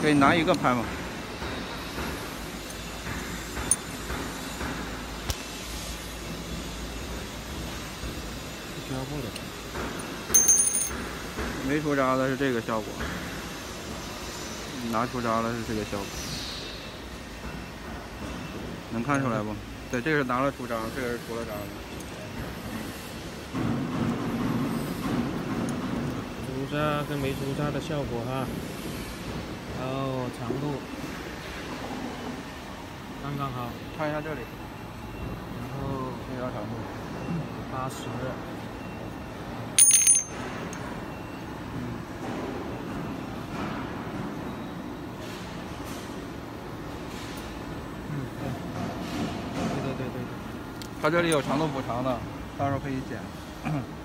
给你拿一个拍嘛。 胶布的。 没出渣的是这个效果，拿出渣了是这个效果，能看出来不？对，这个是拿了出渣，这个是出了渣的。 出渣跟没出渣的效果哈，然后长度刚刚好， 看一下这里， 然后这条长度 80。对。 它这里有长度补偿的，到时候可以剪。